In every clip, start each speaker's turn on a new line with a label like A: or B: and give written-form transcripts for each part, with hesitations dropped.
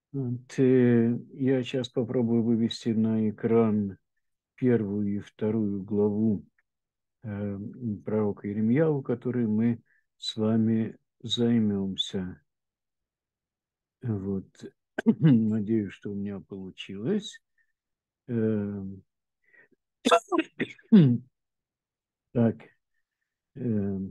A: Я сейчас попробую вывести на экран первую и вторую главу э, пророка Иеремьяу, которой мы с вами займемся. Вот. Надеюсь, что у меня получилось. Э, Так, э,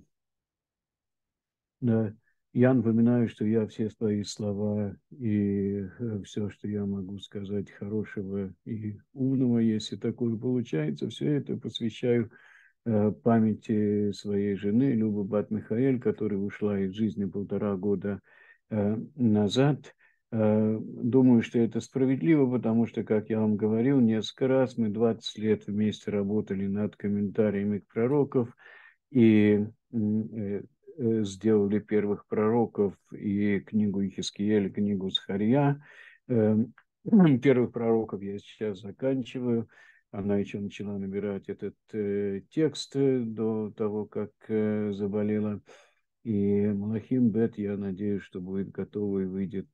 A: да. Я напоминаю, что я все свои слова и все, что я могу сказать хорошего и умного, если такое получается, все это посвящаю памяти своей жены Любы Бат-Михаэль, которая ушла из жизни 1,5 года назад. Думаю, что это справедливо, потому что, как я вам говорил несколько раз, мы 20 лет вместе работали над комментариями к пророков и сделали первых пророков и книгу Ихискиэль, книгу Захария. Первых пророков я сейчас заканчиваю. Она еще начала набирать этот текст до того, как заболела. И Малахим Бет, я надеюсь, что будет готово и выйдет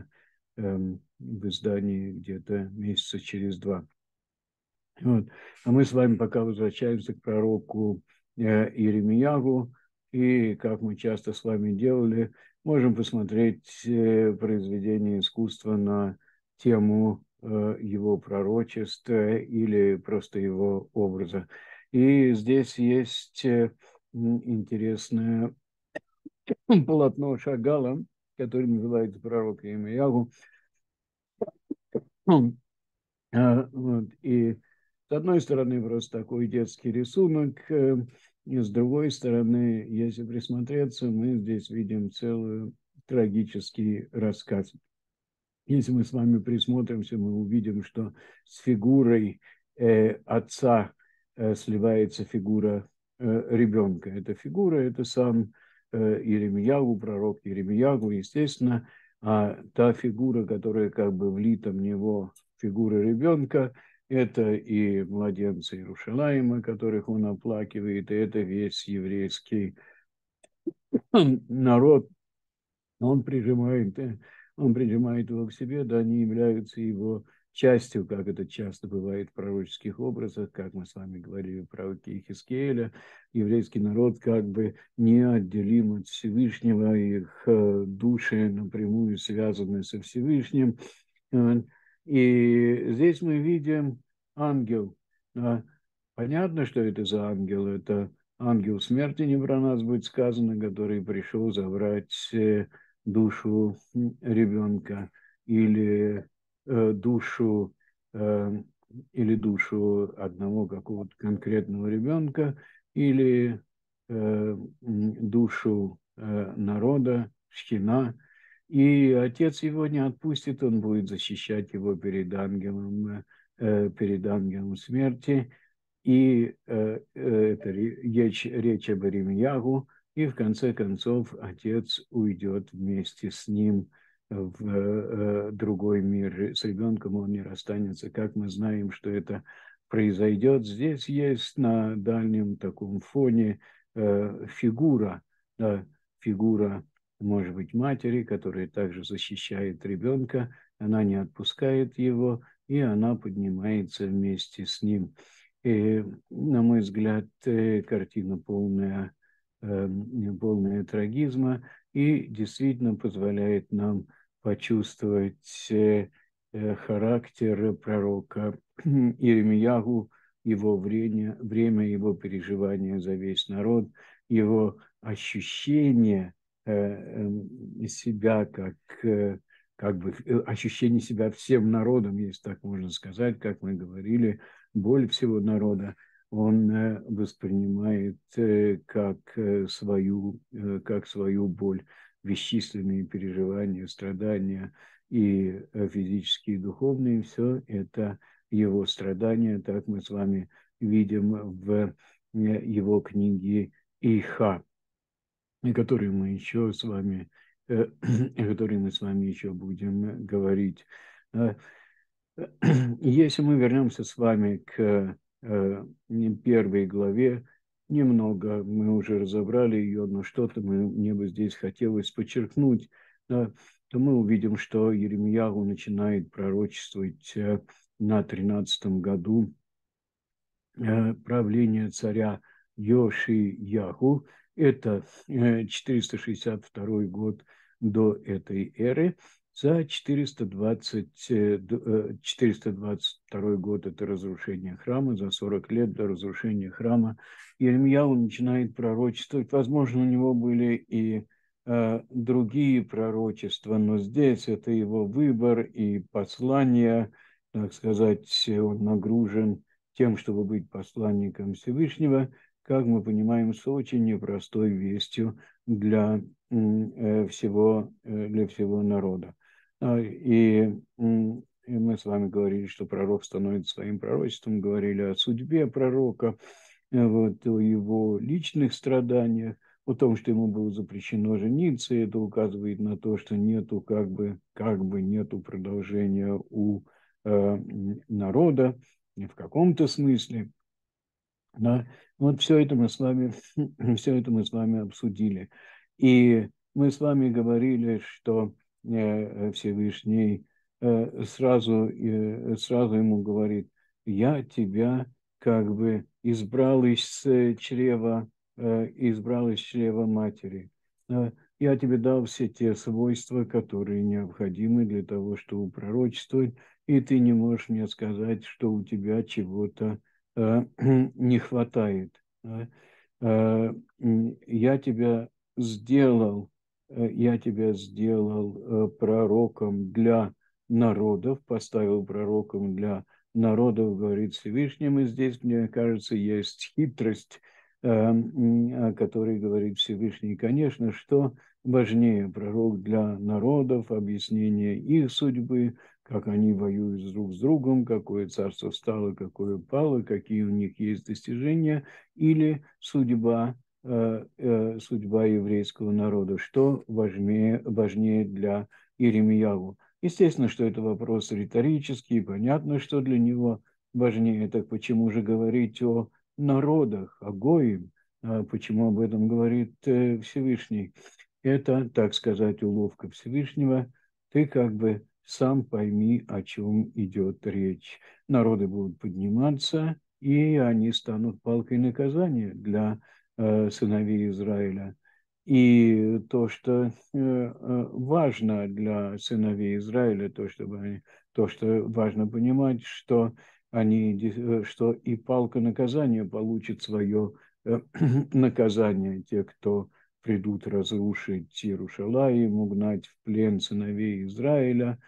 A: в издании где-то месяца через 2. Вот. А мы с вами пока возвращаемся к пророку Иеремиягу. И, как мы часто с вами делали, можем посмотреть произведение искусства на тему его пророчества или просто его образа. И здесь есть интересное полотно Шагала, которое называется «Пророк Иеремиягу». Вот. И с одной стороны, просто такой детский рисунок, и с другой стороны, если присмотреться, мы здесь видим целый трагический рассказ. Если мы с вами присмотримся, мы увидим, что с фигурой отца сливается фигура ребенка. Эта фигура – это сам Иеремиягу, пророк Иеремиягу, естественно, а та фигура, которая как бы влита в него, фигура ребенка, это и младенцы Иерушалаима, которых он оплакивает, и это весь еврейский народ. Он прижимает, он прижимает его к себе, да, они являются его частью, как это часто бывает в пророческих образах, как мы с вами говорили в пророке Ихискеэля. Еврейский народ как бы неотделим от Всевышнего, их души напрямую связаны со Всевышним. Э, И здесь мы видим ангел. Да. Понятно, что это за ангел. Это ангел смерти, не про нас будет сказано, который пришел забрать душу ребенка или душу э, или душу одного какого-то конкретного ребенка, или душу народа, шхина. И отец его не отпустит, он будет защищать его перед ангелом смерти. И это речь об Иеремиягу, и в конце концов отец уйдет вместе с ним в другой мир. С ребенком он не расстанется. Как мы знаем, что это произойдет? Здесь есть на дальнем таком фоне фигура, да, фигура, может быть, матери, которая также защищает ребенка. Она не отпускает его, и она поднимается вместе с ним. И, на мой взгляд, картина полная трагизма и действительно позволяет нам почувствовать характер пророка Иеремиягу, его время его переживания за весь народ, его ощущение себя как бы ощущение себя всем народом, если так можно сказать, как мы говорили, боль всего народа, он воспринимает как свою боль, бесчисленные переживания, страдания и физические, и духовные, все это его страдания, так мы с вами видим в его книге Иха, которые мы еще с вами, которые мы с вами еще будем говорить. Если мы вернемся с вами к первой главе, немного мы уже разобрали ее, но что-то мне бы здесь хотелось подчеркнуть. да, то мы увидим, что Иеремияху начинает пророчествовать на 13-м году правления царя Йошияху. Это 462 год до этой эры. За 422 год это разрушение храма, за 40 лет до разрушения храма Иеремияу начинает пророчествовать. Возможно, у него были и другие пророчества, но здесь это его выбор и послание, так сказать, он нагружен тем, чтобы быть посланником Всевышнего, как мы понимаем, с очень непростой вестью для всего народа. И мы с вами говорили, что пророк становится своим пророчеством, говорили о судьбе пророка, вот, о его личных страданиях, о том, что ему было запрещено жениться, и это указывает на то, что нету как бы нету продолжения у народа в каком-то смысле. Да? Вот все это мы с вами, все это мы с вами обсудили. И мы с вами говорили, что Всевышний сразу ему говорит: я тебя как бы избрал из чрева матери. Я тебе дал все те свойства, которые необходимы для того, чтобы пророчествовать, и ты не можешь мне сказать, что у тебя чего-то не хватает. Я тебя сделал пророком для народов, поставил пророком для народов, говорит Всевышним. И здесь, мне кажется, есть хитрость, о которой говорит Всевышний. Конечно, что важнее: пророк для народов, объяснение их судьбы, как они воюют друг с другом, какое царство встало, какое пало, какие у них есть достижения, или судьба еврейского народа, что важнее для Иеремияху. Естественно, что это вопрос риторический, понятно, что для него важнее. Так почему же говорить о народах, о Гоим? Почему об этом говорит Всевышний? Это, так сказать, уловка Всевышнего. Ты как бы сам пойми, о чем идет речь. Народы будут подниматься, и они станут палкой наказания для сыновей Израиля. И то, что важно для сыновей Израиля, то, что важно понимать, что что и палка наказания получит свое наказание. Те, кто придут разрушить Иерушалаим, угнать в плен сыновей Израиля,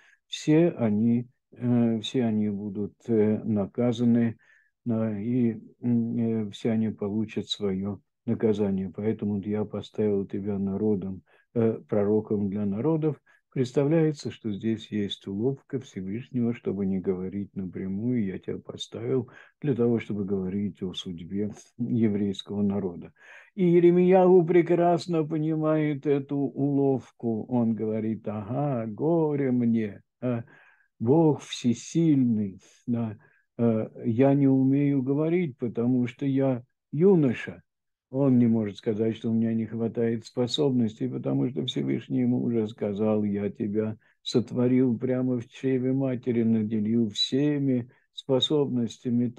A: все они будут наказаны, и все они получат свое наказание. Поэтому я поставил тебя пророком для народов. Представляется, что здесь есть уловка Всевышнего, чтобы не говорить напрямую: я тебя поставил для того, чтобы говорить о судьбе еврейского народа. И Иеремияху прекрасно понимает эту уловку. Он говорит: ага, горе мне, Бог всесильный. Да. Я не умею говорить, потому что я юноша. Он не может сказать, что у меня не хватает способностей, потому что Всевышний ему уже сказал: я тебя сотворил прямо в чреве матери, наделил всеми способностями.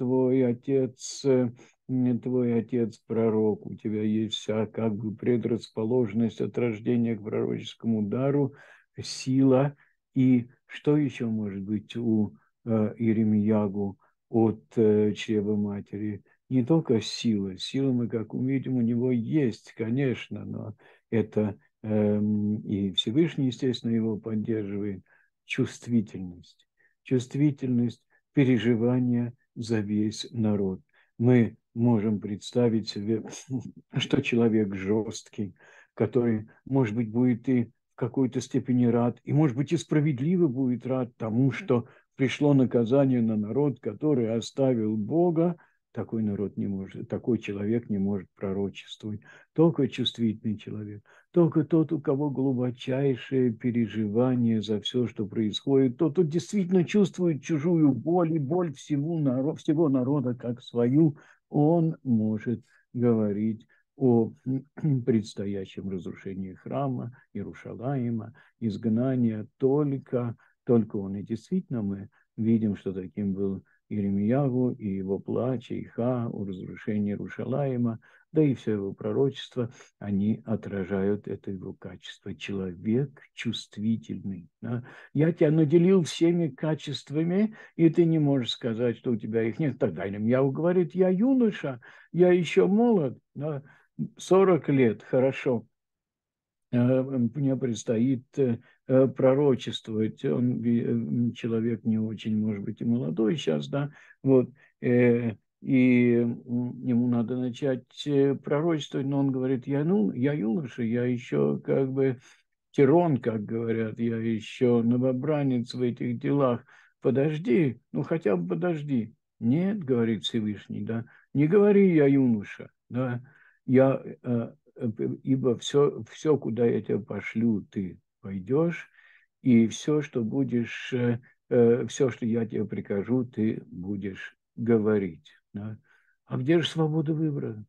A: Твой отец пророк, у тебя есть вся как бы предрасположенность от рождения к пророческому дару, сила. И что еще может быть у Иеремиягу от чрева матери? Не только сила. Сила, мы как увидим, у него есть, конечно, но это и Всевышний, естественно, его поддерживает. Чувствительность. Чувствительность переживания за весь народ. Мы можем представить себе, что человек жесткий, который, может быть, будет и в какой-то степени рад, и, может быть, и справедливо будет рад тому, что пришло наказание на народ, который оставил Бога. Такой человек не может пророчествовать. Только чувствительный человек, только тот, у кого глубочайшее переживание за все, что происходит, тот, кто действительно чувствует чужую боль и боль всего народа как свою, он может говорить о предстоящем разрушении храма, Иерушалаима, изгнания только он. И действительно мы видим, что таким был Иеремиягу, и его плач, и Иха о разрушении Иерушалаима, да и все его пророчества, они отражают это его качество. Человек чувствительный. Да? Я тебя наделил всеми качествами, и ты не можешь сказать, что у тебя их нет. Тогда Иеремиягу говорит, я юноша, я еще молод, да? 40 лет, хорошо. Мне предстоит пророчествовать. Он человек не очень, может быть, и молодой сейчас, да, вот, и ему надо начать пророчествовать, но он говорит, я юноша, я еще как бы тирон, как говорят, я еще новобранец в этих делах. Подожди, ну хотя бы подожди. Нет, говорит Всевышний, да, не говори, я юноша, да, я, ибо все, куда я тебя пошлю, ты пойдешь, и все, что будешь, все, что я тебе прикажу, ты будешь говорить. Да? А где же свобода выбора?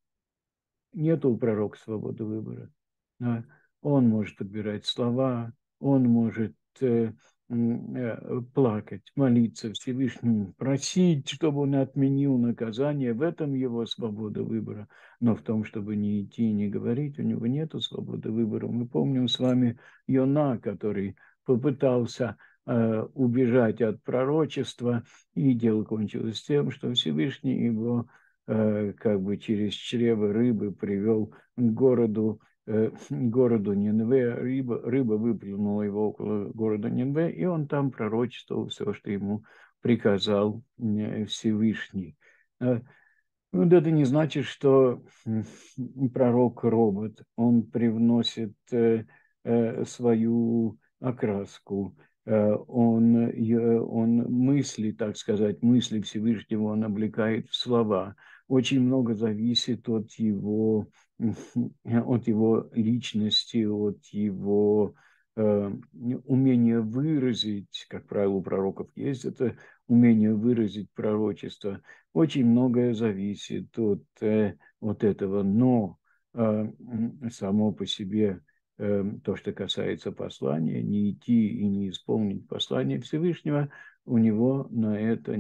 A: Нету у пророка свободы выбора. Да? Он может подбирать слова, он может плакать, молиться Всевышнему, просить, чтобы он отменил наказание. В этом его свобода выбора. Но в том, чтобы не идти и не говорить, у него нет свободы выбора. Мы помним с вами Йона, который попытался убежать от пророчества, и дело кончилось тем, что Всевышний его как бы через чрево рыбы привел к городу Нинве. Рыба выплюнула его около города Нинве, и он там пророчествовал все, что ему приказал Всевышний. Вот это не значит, что пророк робот. Он привносит свою окраску. Он мысли, так сказать, мысли Всевышнего он облекает в слова. Очень много зависит от его личности, от его умения выразить, как правило, у пророков есть это умение выразить пророчество. Очень многое зависит от этого, но само по себе то, что касается послания, не идти и не исполнить послание Всевышнего, у него на это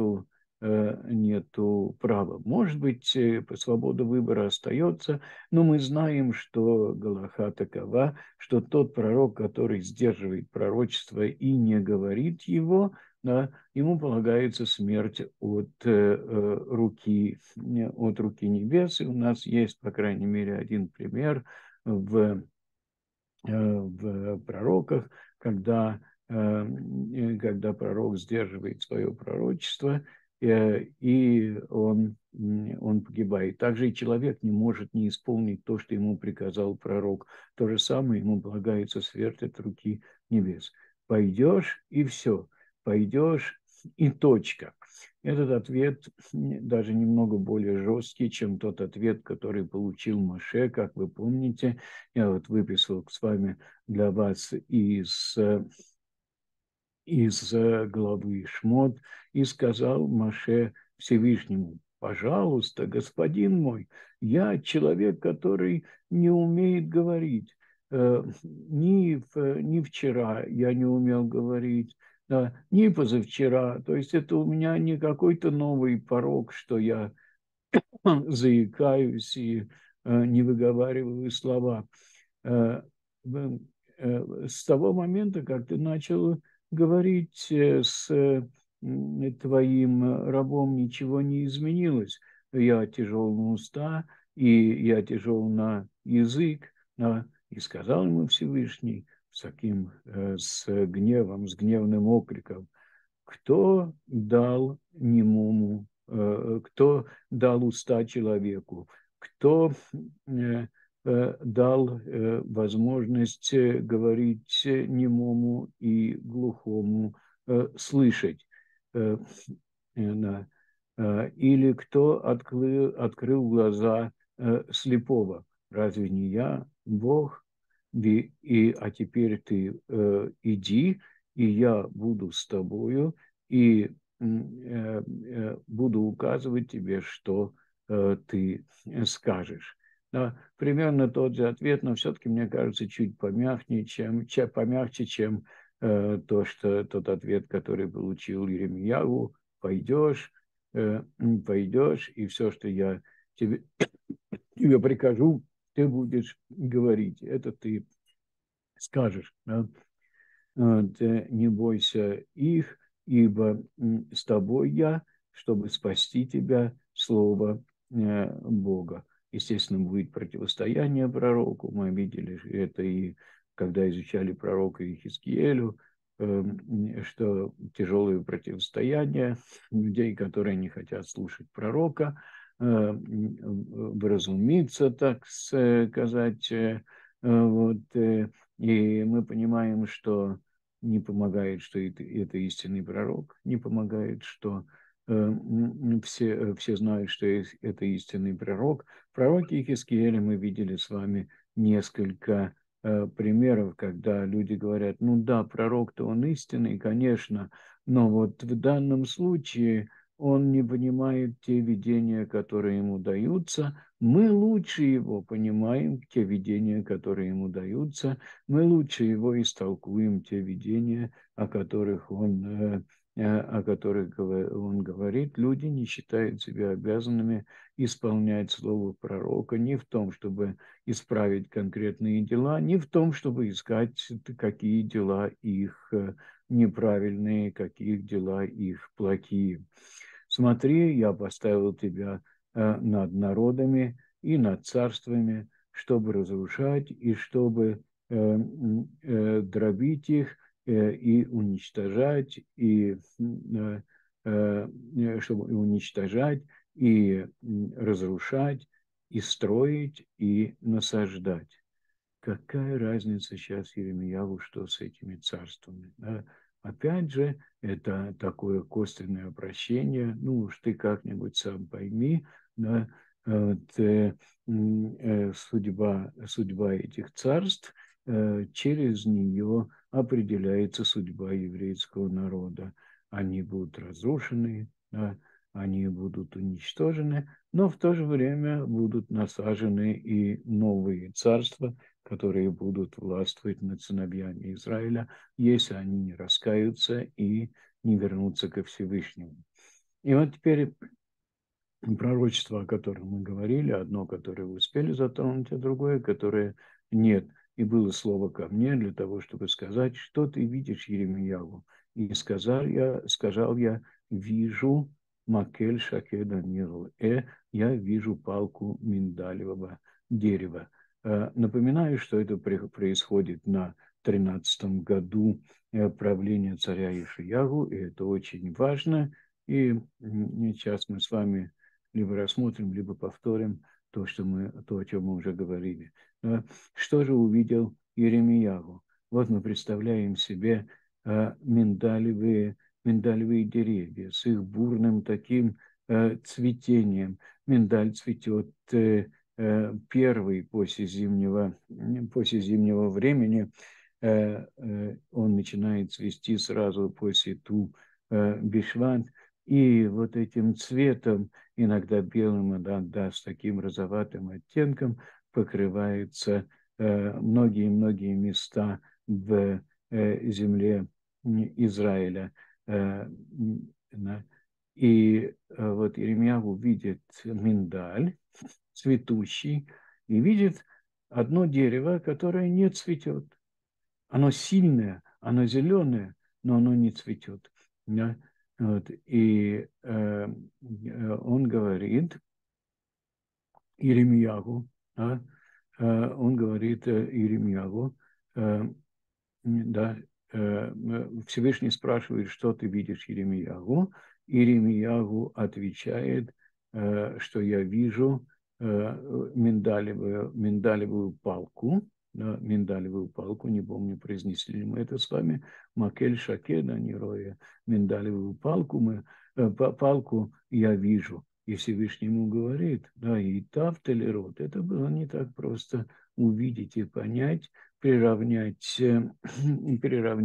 A: нету права. Может быть, свобода выбора остается, но мы знаем, что Галаха такова, что тот пророк, который сдерживает пророчество и не говорит его, да, ему полагается смерть от руки небес. И у нас есть, по крайней мере, один пример в пророках, когда пророк сдерживает свое пророчество, и он погибает. Также и человек не может не исполнить то, что ему приказал пророк. То же самое ему полагается смерть от руки небес. Пойдешь, и все. Пойдешь, и точка. Этот ответ даже немного более жесткий, чем тот ответ, который получил Моше, как вы помните. Я вот выписал с вами для вас из главы Шмот и сказал Моше Всевышнему: пожалуйста, господин мой, я человек, который не умеет говорить. Ни вчера я не умел говорить, да, ни позавчера. То есть это у меня не какой-то новый порог, что я заикаюсь и не выговариваю слова. Э, с того момента, как ты начал говорить с твоим рабом, ничего не изменилось. Я тяжел на уста, и я тяжел на язык. И сказал ему Всевышний с гневом, с гневным окриком: кто дал уста человеку, кто дал возможность говорить немому и глухому слышать, или кто открыл глаза слепого. Разве не я, Бог? А теперь ты иди, и я буду с тобою, и буду указывать тебе, что ты скажешь. Да, примерно тот же ответ, но все-таки, мне кажется, чуть помягче, чем тот ответ, который получил Иеремиягу. Пойдешь, пойдешь, и все, что я тебе прикажу, ты будешь говорить. Это ты скажешь. Да? Вот, не бойся их, ибо с тобой я, чтобы спасти тебя, слово Бога. Естественно, будет противостояние пророку. Мы видели это и когда изучали пророка Иезекиилю, что тяжелое противостояние людей, которые не хотят слушать пророка, вразумиться, так сказать. Вот, и мы понимаем, что не помогает, что это истинный пророк, не помогает, что все знают, что это истинный пророк. В пророке Иезекииле мы видели с вами несколько примеров, когда люди говорят, ну да, пророк-то он истинный, конечно, но вот в данном случае он не понимает те видения, которые ему даются. Мы лучше его понимаем, те видения, которые ему даются, мы лучше его истолкуем, те видения, о которых он говорит. Люди не считают себя обязанными исполнять слово пророка ни в том, чтобы исправить конкретные дела, ни в том, чтобы искать, какие дела их неправильные, какие дела их плохие. Смотри, я поставил тебя над народами и над царствами, чтобы разрушать и чтобы дробить их и уничтожать, чтобы и уничтожать, и разрушать, и строить, и насаждать. Какая разница сейчас Иеремияву, что с этими царствами? Да? Опять же, это такое косвенное обращение. Ну уж ты как-нибудь сам пойми, да? Вот, судьба этих царств, через нее определяется судьба еврейского народа. Они будут разрушены, да? Они будут уничтожены, но в то же время будут насажены и новые царства, которые будут властвовать над сыновьями Израиля, если они не раскаются и не вернутся ко Всевышнему. И вот теперь пророчество, о котором мы говорили, одно, которое вы успели затронуть, а другое, которое нет. И было слово ко мне для того, чтобы сказать, что ты видишь, Еремияву. И сказал я, вижу макель шакеда ниру, я вижу палку миндалевого дерева. Напоминаю, что это происходит на 13-м году правления царя Ишиягу, и это очень важно. И сейчас мы с вами либо рассмотрим, либо повторим то, о чем мы уже говорили. Что же увидел Иеремиягу? Вот мы представляем себе миндалевые деревья с их бурным таким цветением. Миндаль цветет первый после зимнего времени. Он начинает цвести сразу после Бишват. И вот этим цветом, иногда белым, иногда с таким розоватым оттенком, покрываются многие-многие места в земле Израиля. И вот Иеремиягу видит миндаль, цветущий, и видит одно дерево, которое не цветет. Оно сильное, оно зеленое, но оно не цветет. Да? Вот. И он говорит Иеремиягу, да? Он говорит Иеремиягу, да, Всевышний спрашивает, что ты видишь, Иеремиягу. Иеремиягу отвечает, что я вижу миндалевую палку, да, миндалевую палку, не помню, произнесли ли мы это с вами, макель шакеда, не роя, миндалевую палку я вижу. И Всевышний ему говорит, да, и тавтелерот, это было не так просто увидеть и понять, приравнять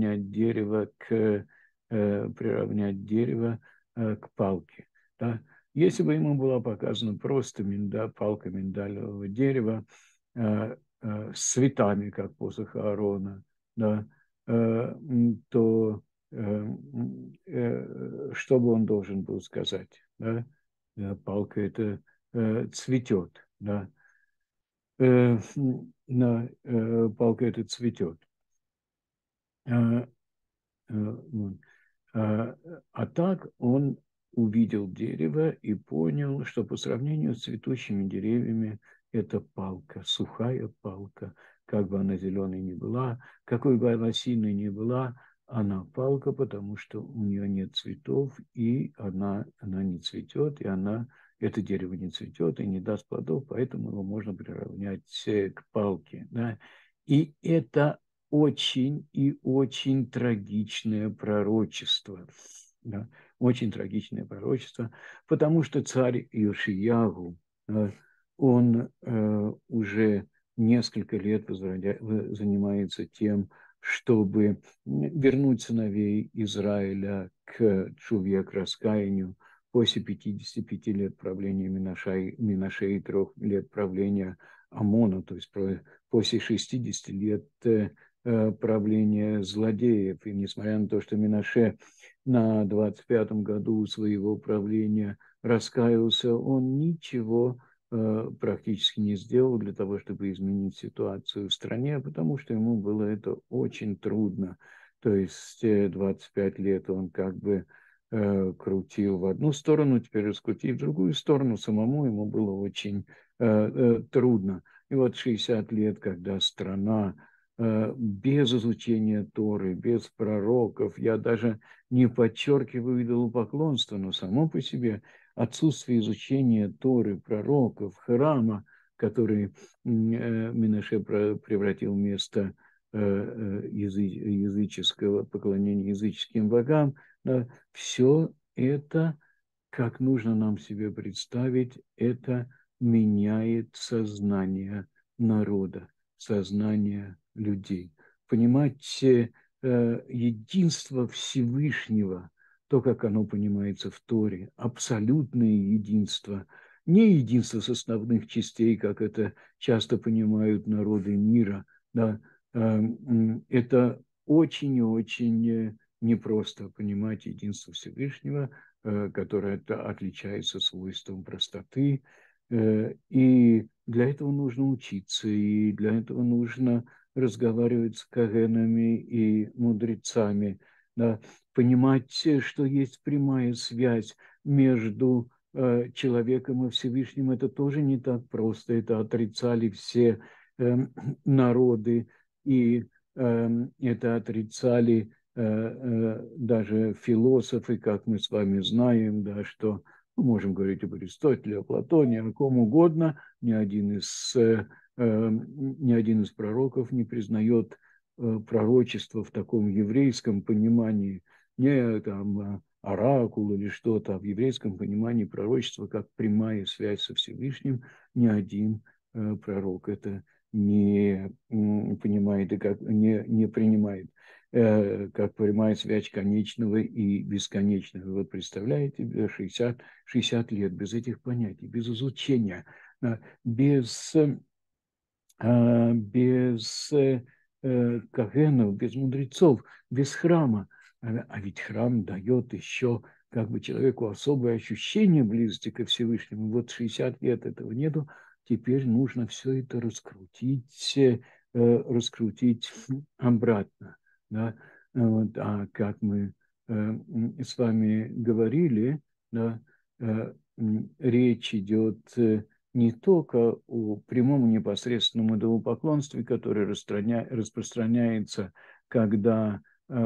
A: приравнять дерево к палке. Да? Если бы ему была показана просто палка миндалевого дерева с цветами, как посох Аарона, да, то что бы он должен был сказать? Да? Палка это цветет, да? Палка это цветет. Вот. А так он увидел дерево и понял, что по сравнению с цветущими деревьями это палка, сухая палка, как бы она зеленой ни была, какой бы она сильной ни была, она палка, потому что у нее нет цветов, и она не цветет, и это дерево не цветет и не даст плодов, поэтому его можно приравнять к палке. Да? И это очень и очень трагичное пророчество. Да, очень трагичное пророчество, потому что царь Иошиягу, он уже несколько лет занимается тем, чтобы вернуть сыновей Израиля к тшуве, к раскаянию после 55 лет правления Минашей и 3 лет правления Амона, то есть после 60 лет правления злодеев. И несмотря на то, что Минаше на 25-м году своего правления раскаялся, он ничего практически не сделал для того, чтобы изменить ситуацию в стране, потому что ему было это очень трудно. То есть 25 лет он как бы крутил в одну сторону, теперь раскрутил в другую сторону, самому ему было очень трудно. И вот 60 лет, когда страна без изучения Торы, без пророков, я даже не подчеркиваю идолопоклонство, но само по себе отсутствие изучения Торы, пророков, храма, который Менаше превратил в место языческого поклонения языческим богам, да, все это, как нужно нам себе представить, это меняет сознание народа, сознание людей. Понимать единство Всевышнего, то, как оно понимается в Торе, абсолютное единство, не единство составных частей, как это часто понимают народы мира, да, это очень и очень непросто понимать единство Всевышнего, которое отличается свойством простоты, и для этого нужно учиться, и для этого нужно разговаривать с кагенами и мудрецами, да, понимать, что есть прямая связь между человеком и Всевышним. Это тоже не так просто. Это отрицали все народы, и это отрицали даже философы, как мы с вами знаем, да, что мы можем говорить об Аристотеле, о Платоне, о ком угодно, ни один из пророков не признает пророчество в таком еврейском понимании, не там оракул или что-то, а в еврейском понимании пророчество как прямая связь со Всевышним, ни один пророк это не понимает и как не принимает, как прямая связь конечного и бесконечного. Вы представляете, 60 лет без этих понятий, без изучения, без кагенов, без мудрецов, без храма. А ведь храм дает еще как бы человеку особое ощущение близости ко Всевышнему. Вот 60 лет этого нету, теперь нужно все это раскрутить обратно. Да? Вот, а как мы с вами говорили, да, речь идет не только о прямом и непосредственном идолопоклонстве, которое распространяется, когда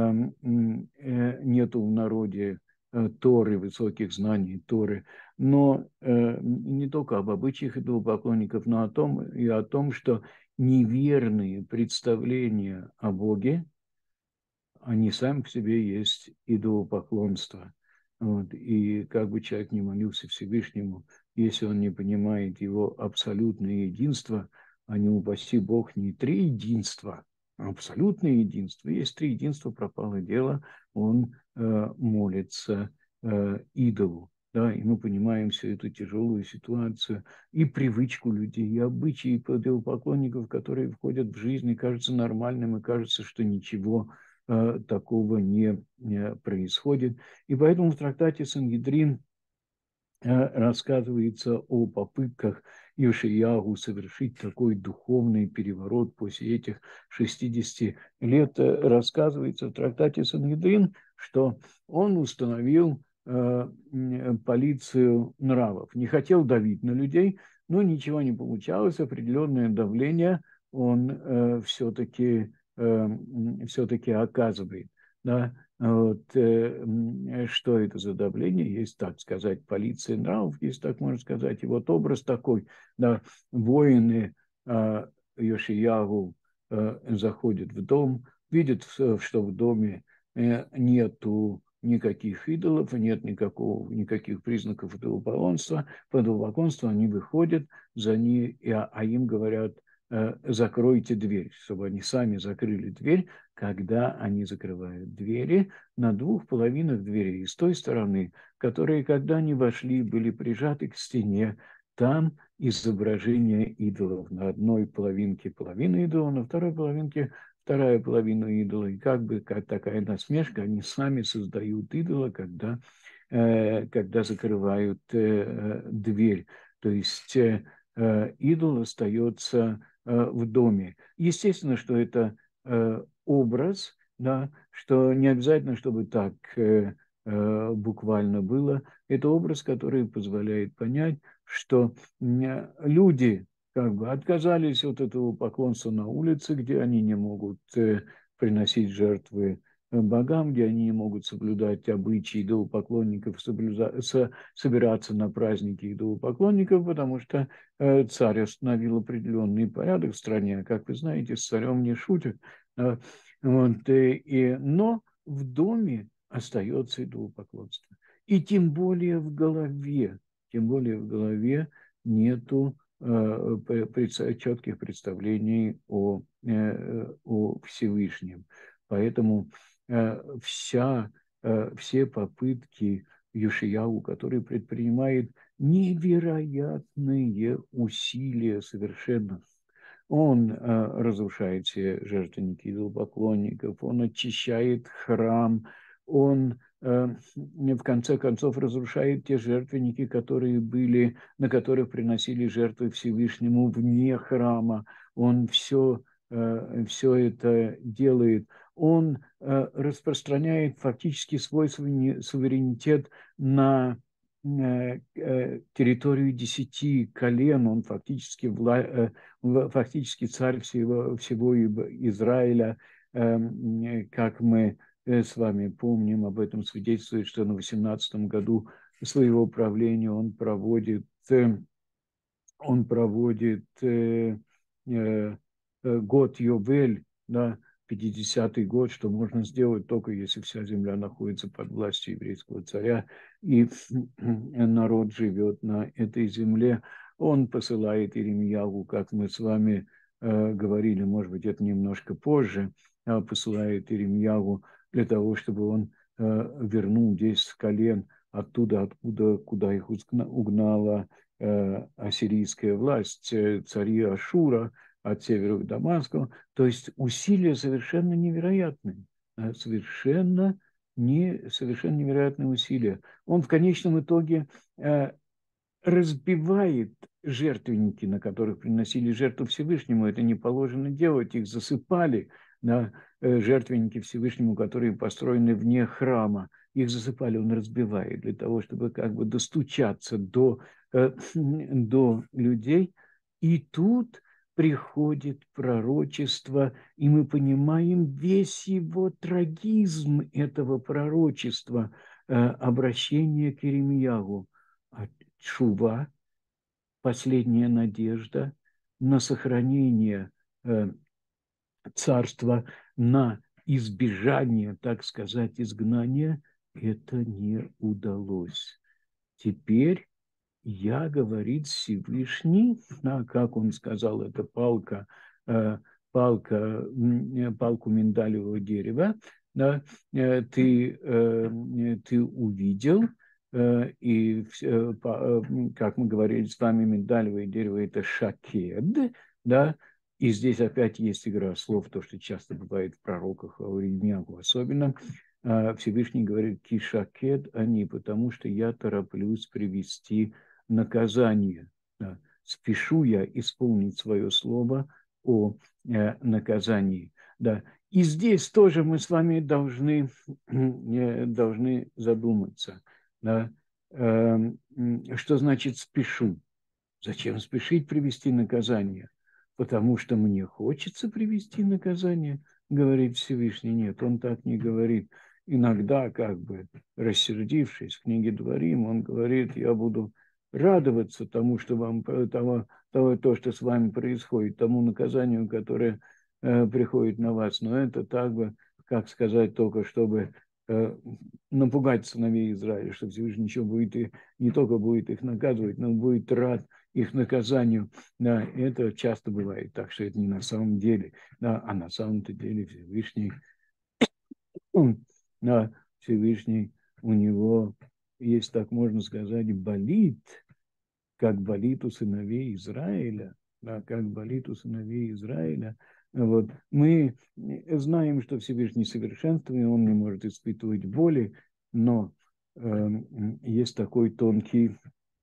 A: нету в народе Торы, высоких знаний Торы, но не только об обычаях идолопоклонников, но и о том, что неверные представления о Боге, они сами по себе есть идолопоклонство. Вот. И как бы человек не молился Всевышнему, если он не понимает его абсолютное единство, а не упаси Бог, не три единства, а абсолютное единство. Есть три единства, пропало дело, он молится идолу. да, и мы понимаем всю эту тяжелую ситуацию, и привычку людей, и обычаи идолопоклонников, которые входят в жизнь, и кажется нормальным, и кажется, что ничего такого не происходит. И поэтому в трактате Сангедрин рассказывается о попытках Йошиягу совершить такой духовный переворот после этих 60 лет. Рассказывается в трактате Сангедрин, что он установил полицию нравов. Не хотел давить на людей, но ничего не получалось. Определенное давление он все-таки оказывает. Да? Вот, что это за давление? Есть, так сказать, полиция нравов, если так можно сказать. И вот образ такой, да, воины Йошиягу заходят в дом, видят, что в доме нету никаких идолов, нет никаких признаков идолопоклонства, они выходят, а им говорят, закройте дверь, чтобы они сами закрыли дверь. Когда они закрывают двери, на двух половинах дверей, с той стороны, которые, когда они вошли, были прижаты к стене, там изображение идолов. На одной половинке половина идола, на второй половинке вторая половина идола. И как бы как такая насмешка, они сами создают идола, когда закрывают дверь. То есть идол остается в доме. Естественно, что это образ, да, что не обязательно, чтобы так буквально было. Это образ, который позволяет понять, что люди как бы отказались от этого поклонства на улице, где они не могут приносить жертвы богам, где они не могут соблюдать обычаи идолопоклонников, собираться на праздники идолопоклонников, потому что царь установил определенный порядок в стране. Как вы знаете, с царем не шутят. Вот, но в доме остается идолопоклонство. И тем более в голове нету четких представлений о Всевышнем. Поэтому все попытки Йошияу, который предпринимает невероятные усилия совершенно. Он разрушает все жертвенники идолопоклонников, он очищает храм, он в конце концов разрушает те жертвенники, на которых приносили жертвы Всевышнему вне храма. Он все это делает. Он распространяет фактически свой суверенитет на территорию 10 колен. Он фактически царь всего Израиля, как мы с вами помним, об этом свидетельствует, что на 18-м году своего правления он проводит год Йовель, да, 50-й год, что можно сделать только если вся земля находится под властью еврейского царя, и народ живет на этой земле. Он посылает Иеремьяву, как мы с вами говорили, может быть, это немножко позже, посылает Иеремьяву для того, чтобы он вернул 10 колен оттуда, куда их угнала ассирийская власть, цари Ашура от севера к Дамаску. То есть усилия совершенно невероятные, совершенно невероятные усилия. Он в конечном итоге разбивает жертвенники, на которых приносили жертву Всевышнему. Это не положено делать, их засыпали на жертвенники Всевышнему, которые построены вне храма. Их засыпали, он разбивает для того, чтобы как бы достучаться до людей. И тут приходит пророчество, и мы понимаем весь его трагизм этого пророчества, обращение к Иеремьяву. Тшува, последняя надежда на сохранение царства, на избежание, так сказать, изгнания, это не удалось. Теперь я, говорит Всевышний, как он сказал, это палку миндалевого дерева, да, ты увидел, И, как мы говорили с вами, миндалевое дерево – это шакед, да, и здесь опять есть игра слов, то, что часто бывает в пророках, а у Ирмияху особенно. Всевышний говорит «кишакед они», потому что я тороплюсь привести наказание. Да. Спешу я исполнить свое слово о наказании. Да. И здесь тоже мы с вами должны задуматься. Да. Что значит «спешу»? Зачем спешить привести наказание? Потому что мне хочется привести наказание, говорит Всевышний. Нет, он так не говорит. Иногда, как бы рассердившись, в книге Дворим, он говорит, я буду радоваться тому, что вам, то, что с вами происходит, тому наказанию, которое приходит на вас. Но это так бы, как сказать, только чтобы напугать сыновей Израиля, что Всевышний ничего будет и не только будет их наказывать, но будет рад их наказанию. Да, и это часто бывает, так что это не на самом деле. Да, а на самом-то деле Всевышний, да, Всевышний у него есть, так можно сказать, болит, как болит у сыновей Израиля, да, как болит у сыновей Израиля. Вот. Мы знаем, что Всевышний совершенство, и он не может испытывать боли, но есть такой тонкий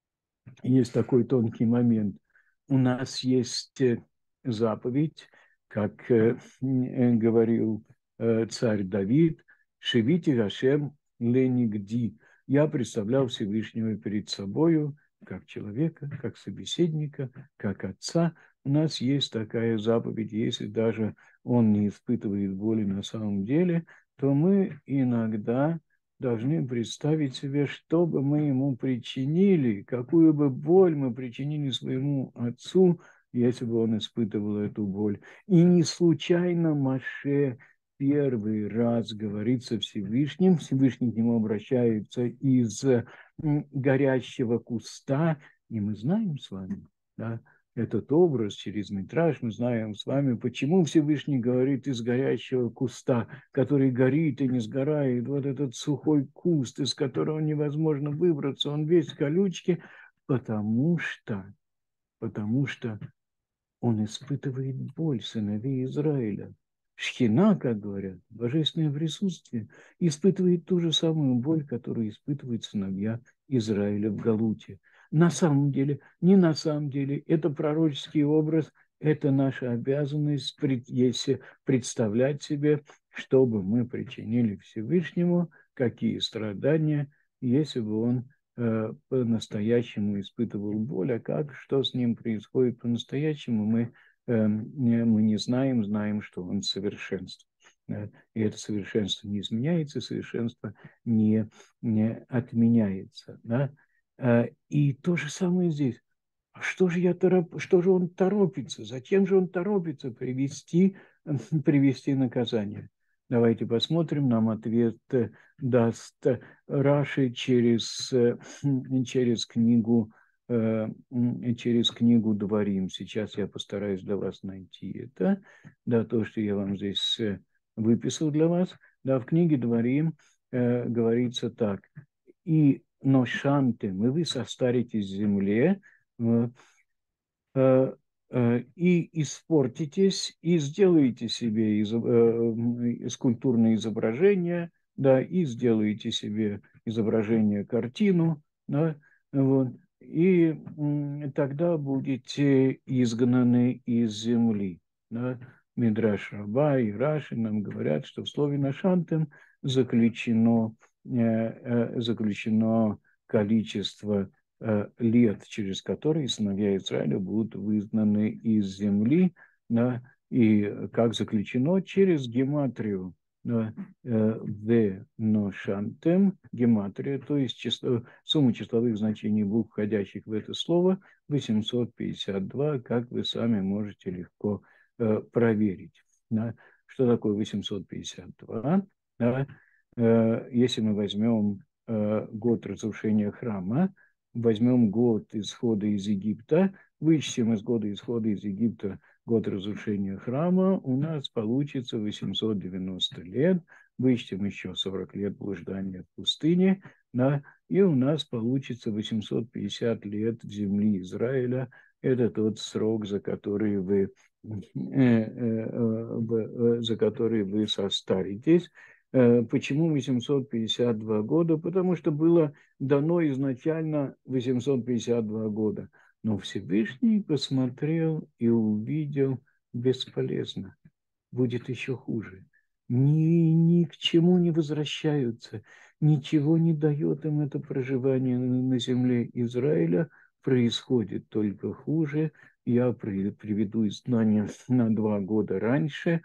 A: момент. У нас есть заповедь, как говорил царь Давид, «Шевите Гашем ленигди». Я представлял Всевышнего перед собою, как человека, как собеседника, как отца. У нас есть такая заповедь, если даже он не испытывает боли на самом деле, то мы иногда должны представить себе, что бы мы ему причинили, какую бы боль мы причинили своему отцу, если бы он испытывал эту боль. И не случайно Моше первый раз говорит со Всевышним, Всевышний к нему обращается из горящего куста, и мы знаем с вами, да, этот образ через Мидраш, мы знаем с вами, почему Всевышний говорит из горящего куста, который горит и не сгорает, вот этот сухой куст, из которого невозможно выбраться, он весь в колючке, потому что он испытывает боль сыновей Израиля. Шхина, как говорят, божественное присутствие, испытывает ту же самую боль, которую испытывают сыновья Израиля в Галуте. На самом деле, не на самом деле, это пророческий образ, это наша обязанность, если представлять себе, что бы мы причинили Всевышнему, какие страдания, если бы он по-настоящему испытывал боль, а как, что с ним происходит по-настоящему, мы не знаем, знаем, что он совершенство. И это совершенство не изменяется, совершенство не отменяется. Да? И то же самое здесь. А что же он торопится? Зачем же он торопится привести наказание? Давайте посмотрим, нам ответ даст Раши через книгу Дворим. Сейчас я постараюсь для вас найти это. Да, то, что я вам здесь выписал для вас. Да, в книге Дворим говорится так. И ношантем, и вы состаритесь в земле, и испортитесь, и сделаете себе скульптурное изображение, да, и сделаете себе изображение, картину, да, вот, и тогда будете изгнаны из земли. Да. Мидраш Раба и Раши нам говорят, что в слове «нашантем» заключено количество лет, через которые сыновья Израиля будут выгнаны из земли, да, и как заключено через гематрию, да, в ношантем, гематрия, то есть сумма числовых значений букв, входящих в это слово, 852, как вы сами можете легко проверить. Да. Что такое 852? Да. Если мы возьмем год разрушения храма, возьмем год исхода из Египта, вычтем из года исхода из Египта год разрушения храма, у нас получится 890 лет. вычтем еще 40 лет блуждания в пустыне, да, и у нас получится 850 лет земли Израиля. Это тот срок, за который вы состаритесь. Почему 852 года? Потому что было дано изначально 852 года. Но Всевышний посмотрел и увидел: бесполезно, будет еще хуже. Ни к чему не возвращаются, ничего не дает им это проживание на земле Израиля, происходит только хуже. Я приведу изгнание на 2 года раньше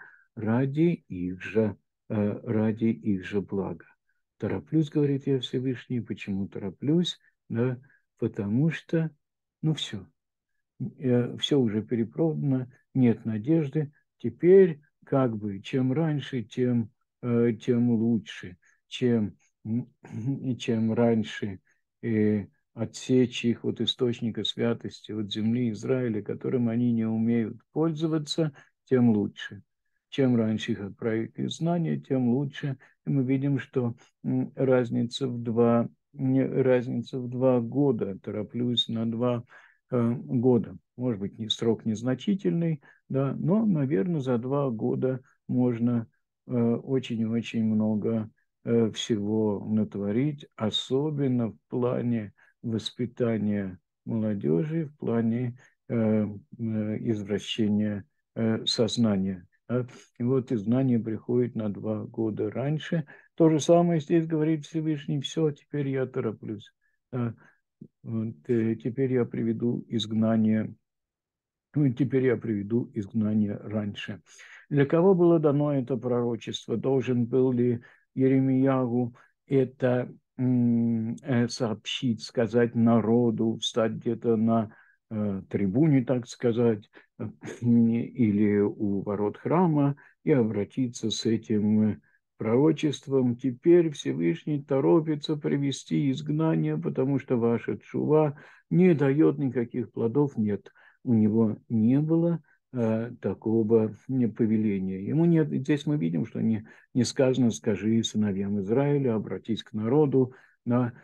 A: ради их же блага. Тороплюсь, говорит я Всевышний. Почему тороплюсь? Да, потому что, все, все уже перепродано, нет надежды. Теперь чем раньше, тем лучше. Чем раньше отсечь их от источника святости, от земли Израиля, которым они не умеют пользоваться, тем лучше. Чем раньше их отправить в изгнание, тем лучше. И мы видим, что разница в 2 года, тороплюсь на 2 года. Может быть, срок незначительный, да, но, наверное, за 2 года можно очень и очень много всего натворить, особенно в плане воспитания молодежи, в плане извращения сознания. Да. И вот изгнание приходит на 2 года раньше. То же самое здесь говорит Всевышний: все, теперь я тороплюсь. Вот, теперь я приведу изгнание раньше. Для кого было дано это пророчество? Должен был ли Иеремиягу это сообщить, сказать народу, встать где-то на трибуне, так сказать, или у ворот храма и обратиться с этим пророчеством? Теперь Всевышний торопится привести изгнание, потому что ваша тшува не дает никаких плодов. Нет, у него не было такого повеления. Ему нет. Здесь мы видим, что не сказано: скажи сыновьям Израиля, обратись к народу. Да,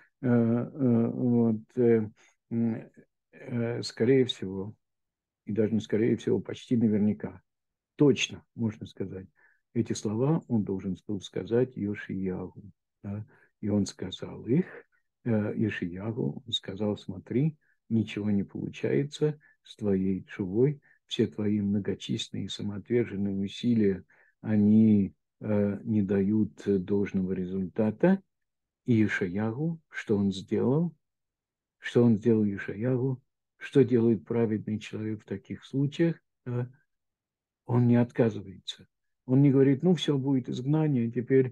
A: скорее всего, и даже не скорее всего, почти наверняка, точно можно сказать, эти слова он должен был сказать Йошиягу. Да? И он сказал их, Йошиягу, он сказал: смотри, ничего не получается с твоей тшувой, все твои многочисленные самоотверженные усилия, они не дают должного результата. И Йошиягу, что он сделал? Что он сделал Йошиягу? Что делает праведный человек в таких случаях? Он не отказывается. Он не говорит: все, будет изгнание, теперь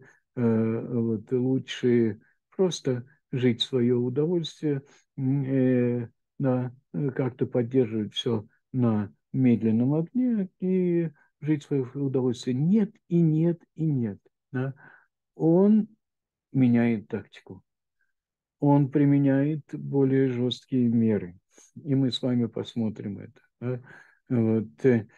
A: лучше просто жить в свое удовольствие, да, как-то поддерживать все на медленном огне и жить в свое удовольствие. Нет, и нет, и нет. Да. Он меняет тактику. Он применяет более жесткие меры. И мы с вами посмотрим это. Да. Вот,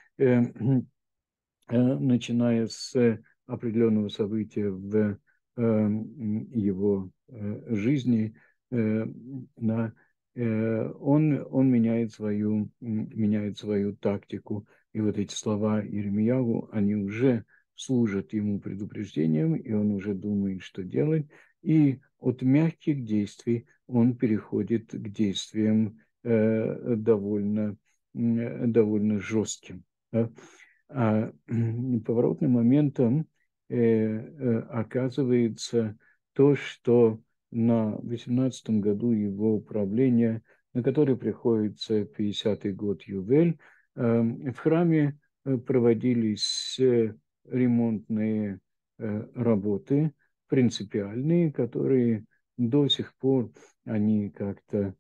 A: начиная с определенного события в его жизни, он меняет свою тактику. И вот эти слова Иеремиягу, они уже служат ему предупреждением, и он уже думает, что делать. И от мягких действий он переходит к действиям довольно жестким. Да? А поворотным моментом оказывается то, что на 18-м году его правления, на который приходится 50-й год Ювель, в храме проводились ремонтные работы, принципиальные, которые до сих пор они как-то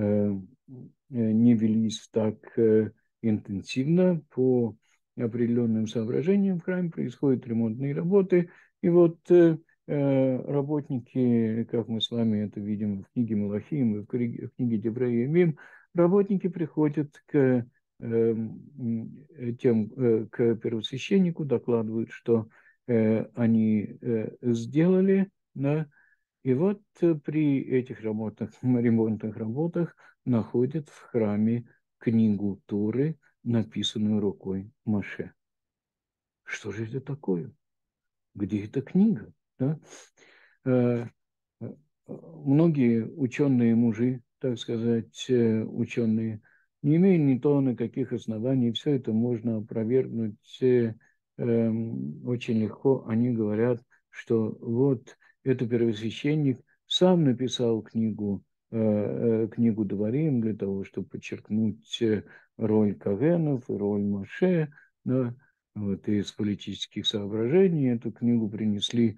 A: не велись так интенсивно по определенным соображениям. В храме происходят ремонтные работы, и вот работники, как мы с вами это видим в книге Малахим и в книге Деврей Ямим, работники приходят к первосвященнику, докладывают, что они сделали, да, и вот при этих ремонтных работах находят в храме книгу Торы, написанную рукой Моше. Что же это такое? Где эта книга? Да? Э, Многие ученые мужи, так сказать, ученые, не имея ни то на каких оснований, все это можно опровергнуть очень легко. Они говорят, что вот этот первосвященник сам написал книгу Дворим для того, чтобы подчеркнуть роль Кагенов и роль Моше. Да? Вот, и из политических соображений эту книгу принесли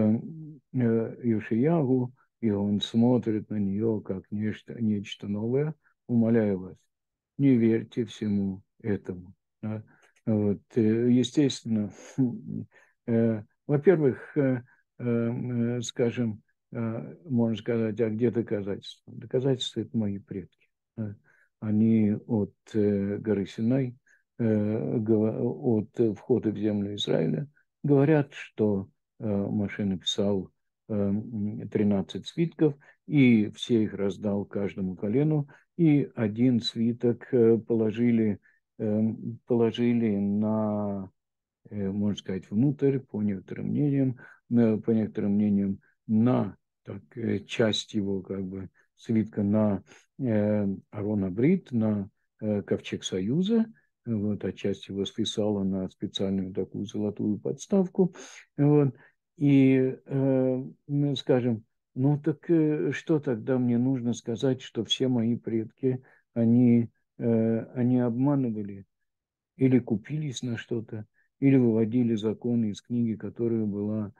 A: Йошиягу, и он смотрит на нее как нечто новое. Умоляю вас, не верьте всему этому. Да? Вот, естественно, во-первых, скажем, можно сказать, а где доказательства? Доказательства – это мои предки. Да? Они от горы Синай, от входа в землю Израиля говорят, что Моше написал 13 свитков, и все их раздал каждому колену, и один свиток положили на, можно сказать, внутрь, по некоторым мнениям, на часть его как бы свитка на Арон Брит, на ковчег Союза, вот, а часть его свисала на специальную такую золотую подставку, вот, и мы скажем, ну так что тогда мне нужно сказать, что все мои предки, они обманывали или купились на что-то, или выводили законы из книги, которая была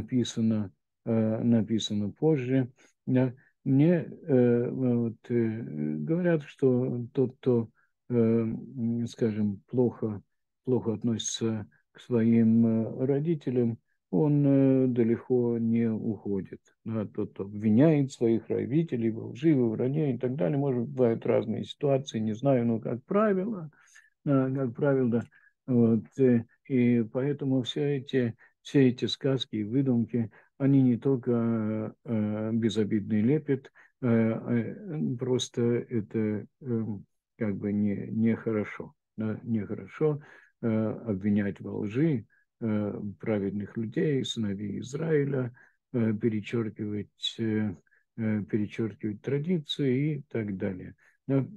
A: написана позже. Да. Мне говорят, что тот, кто, скажем, плохо относится к своим родителям, он далеко не уходит. Да, тот, кто обвиняет своих родителей во лжи, во вранье и так далее. Может, бывают разные ситуации, не знаю, но, как правило, вот, и поэтому все эти сказки и выдумки, они не только безобидный лепет, просто это как бы нехорошо. Да, нехорошо обвинять во лжи праведных людей, сыновей Израиля, перечеркивать, перечеркивать традиции и так далее. Да,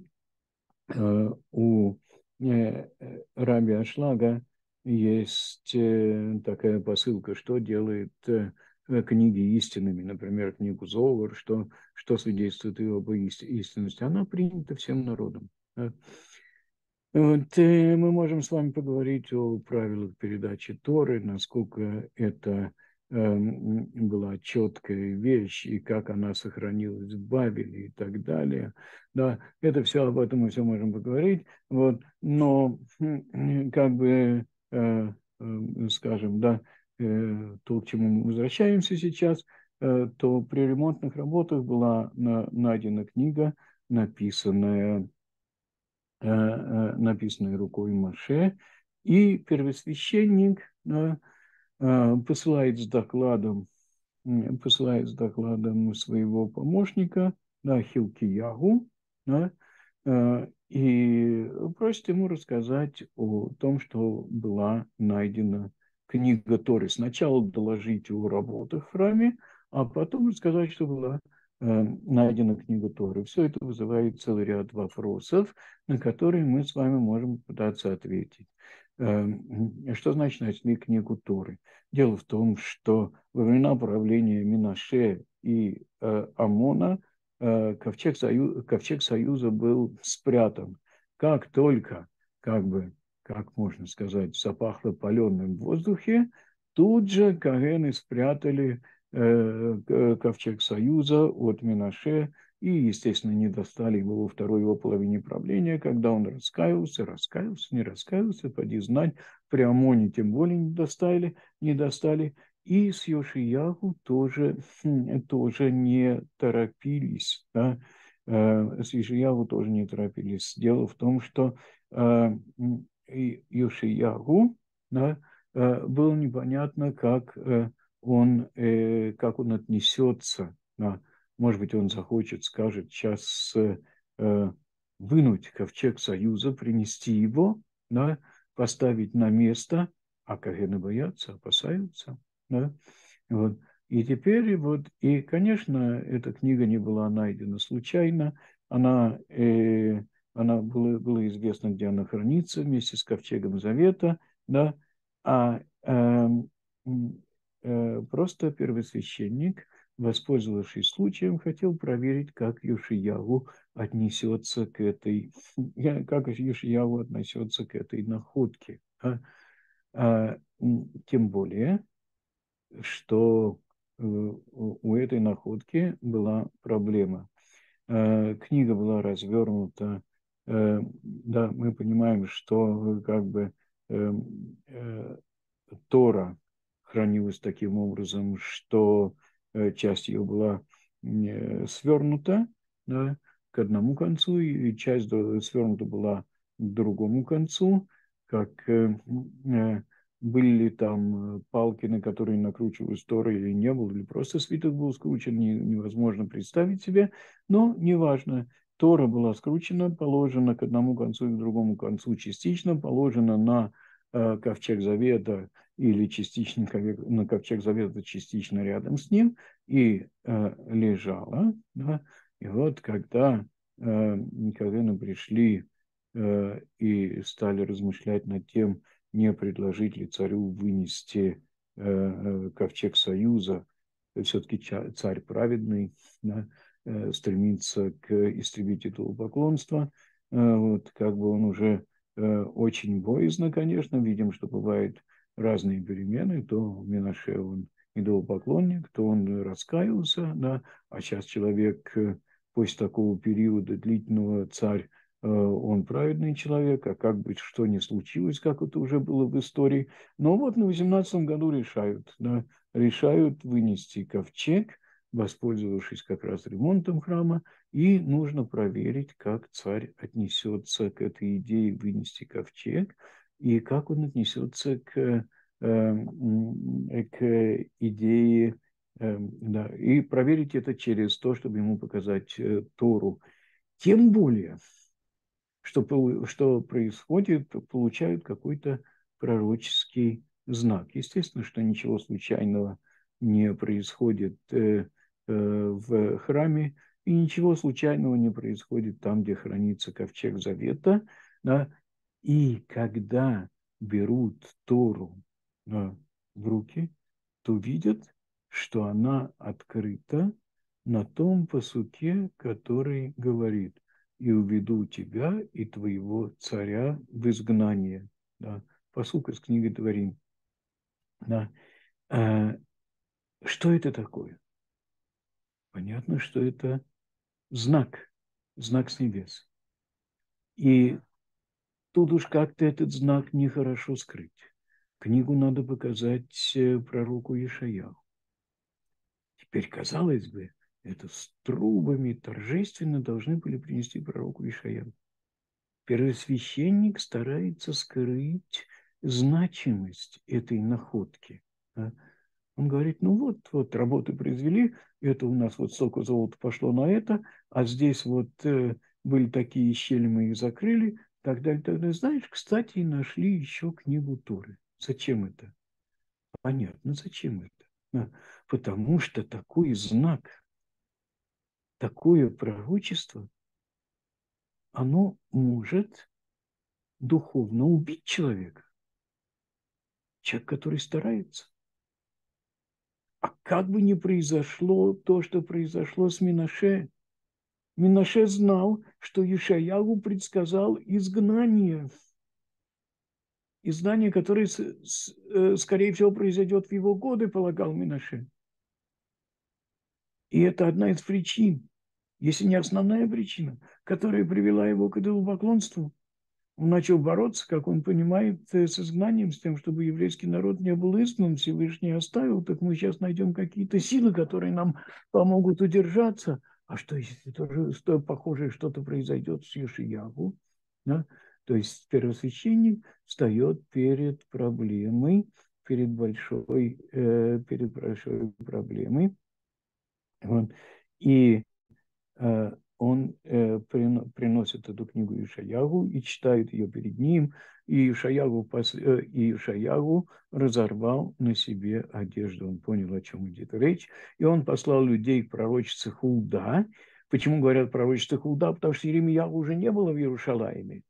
A: у Раби Ашлага есть такая посылка, что делает книги истинными, например, книгу Зоар, что свидетельствует ее об истинности. Она принята всем народом. Да. Вот, мы можем с вами поговорить о правилах передачи Торы, насколько это была четкая вещь, и как она сохранилась в Бабеле и так далее. Да, это все, об этом мы все можем поговорить. Вот, но как бы, скажем, да, то, к чему мы возвращаемся сейчас, то при ремонтных работах была найдена книга, написанная написанной рукой Моше, и первосвященник посылает с докладом своего помощника, да, Хилкиягу, да, и просит ему рассказать о том, что была найдена книга Торы. Сначала доложить о работах в храме, а потом рассказать, что была найдена книга Торы. Все это вызывает целый ряд вопросов, на которые мы с вами можем пытаться ответить. Что значит найти книгу Торы? Дело в том, что во времена правления Минаше и Амона ковчег Союза был спрятан. Как только, как можно сказать, запахло паленым в воздухе, тут же Когэны спрятали ковчег Союза от Минаше и, естественно, не достали его во второй его половине правления, когда он раскаялся, не раскаялся, поди знать, при Амоне тем более не достали. И с Йошиягу тоже не торопились. Да? С Йошиягу тоже не торопились. Дело в том, что Йошиягу, да, было непонятно, как он отнесется. Может быть, он захочет, скажет, сейчас вынуть ковчег Союза, принести его, да, поставить на место, а когэны боятся, опасаются. Да? Вот. И теперь вот, и, конечно, эта книга не была найдена случайно, она, было известно, где она хранится, вместе с ковчегом Завета, да, а просто первосвященник, воспользовавшись случаем, хотел проверить, как Йошиягу отнесется к этой, как Йошиягу относится к этой находке. Тем более, что у этой находки была проблема. Книга была развернута. Да, мы понимаем, что как бы Тора хранилась таким образом, что часть ее была свернута, да, к одному концу, и часть свернута была к другому концу, как были ли там палки, на которые накручивалась Тора или не было, или просто свиток был скручен, невозможно представить себе, но неважно. Тора была скручена, положена к одному концу и к другому концу частично, положена на ковчег Завета или частично на ковчег Завета, частично рядом с ним, и лежала. Да? И вот когда когэны пришли и стали размышлять над тем, не предложить ли царю вынести ковчег Союза, все-таки царь праведный, да, стремится к истребить идолопоклонство. Вот, как бы он уже очень боязно, конечно, видим, что бывают разные перемены, то Менаше он идолопоклонник, то он раскаялся, да, а сейчас человек после такого периода длительного царь, он праведный человек, а как бы что ни случилось, как это уже было в истории. Но вот на 18 году решают, да, решают вынести ковчег, воспользовавшись как раз ремонтом храма, и нужно проверить, как царь отнесется к этой идее вынести ковчег, и как он отнесется к идее, да, и проверить это через то, чтобы ему показать Тору. Тем более, что происходит, получают какой-то пророческий знак. Естественно, что ничего случайного не происходит в храме, и ничего случайного не происходит там, где хранится ковчег Завета. Да? И когда берут Тору в руки, то видят, что она открыта на том пасуке, который говорит: «И уведу тебя и твоего царя в изгнание». Да. Пасук из книги Дворим. Да. Что это такое? Понятно, что это знак, знак с небес. И тут уж как-то этот знак нехорошо скрыть. Книгу надо показать пророку Ишаяху. Теперь, казалось бы, это с трубами торжественно должны были принести пророку Ишаяху. Первосвященник старается скрыть значимость этой находки. Он говорит: ну вот работы произвели, это у нас вот столько золота пошло на это, а здесь вот были такие щели, мы их закрыли, так далее, так далее. Знаешь, кстати, нашли еще книгу Торы. Зачем это? Понятно, зачем это. Потому что такой знак, такое пророчество, оно может духовно убить человека. Человек, который старается. А как бы ни произошло то, что произошло с Менаше, Менаше знал, что Ишаяху предсказал изгнание. Изгнание, которое, скорее всего, произойдет в его годы, полагал Менаше. И это одна из причин, если не основная причина, которая привела его к идолопоклонству. Он начал бороться, как он понимает, с изгнанием, с тем, чтобы еврейский народ не был изгнан, Всевышний оставил, так мы сейчас найдем какие-то силы, которые нам помогут удержаться. А что, если тоже похожее что-то произойдет с Йошиягу? Да? То есть первосвященник встает перед проблемой, перед большой проблемой. Вот. И он приносит эту книгу Ишаягу и читает ее перед ним, и Ишаягу разорвал на себе одежду. Он понял, о чем идет речь, и он послал людей к пророчице Хулда. Почему говорят пророчица Хулда? Потому что Иеремияу уже не было в Иерушалайме.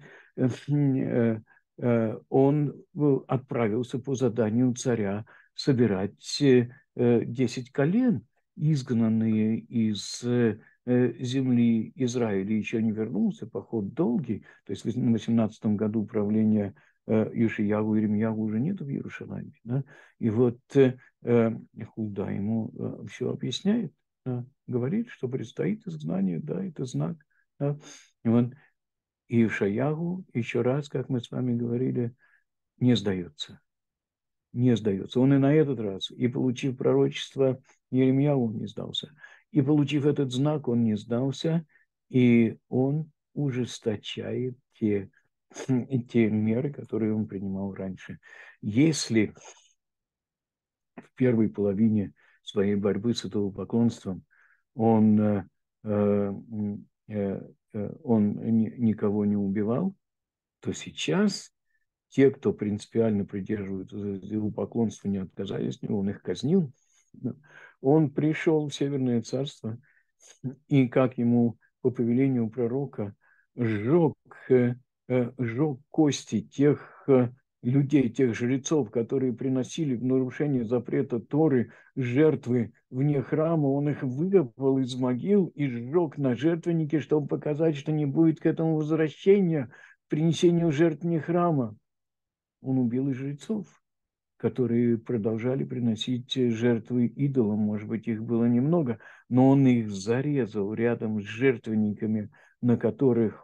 A: Он отправился по заданию царя собирать 10 колен, изгнанные из земли Израиля, еще не вернулся, поход долгий, то есть в 18 году правления Йошиягу и Иеремияу уже нет в Иерусалиме. Да? И вот Хулда ему все объясняет, да? Говорит, что предстоит изгнание, да, это знак. Да? И вот Йошиягу, еще раз, как мы с вами говорили, не сдается. Не сдается. Он и на этот раз, и получив пророчество Иеремияу, он не сдался. И получив этот знак, он не сдался, и он ужесточает те меры, которые он принимал раньше. Если в первой половине своей борьбы с идолопоклонством он никого не убивал, то сейчас те, кто принципиально придерживаются идолопоклонства, не отказались от него, он их казнил. Он пришел в Северное Царство и, как ему по повелению пророка, сжег кости тех людей, тех жрецов, которые приносили в нарушение запрета Торы жертвы вне храма. Он их выкопал из могил и сжег на жертвеннике, чтобы показать, что не будет к этому возвращения, принесению жертв вне храма. Он убил и жрецов, которые продолжали приносить жертвы идолам. Может быть, их было немного, но он их зарезал рядом с жертвенниками, на которых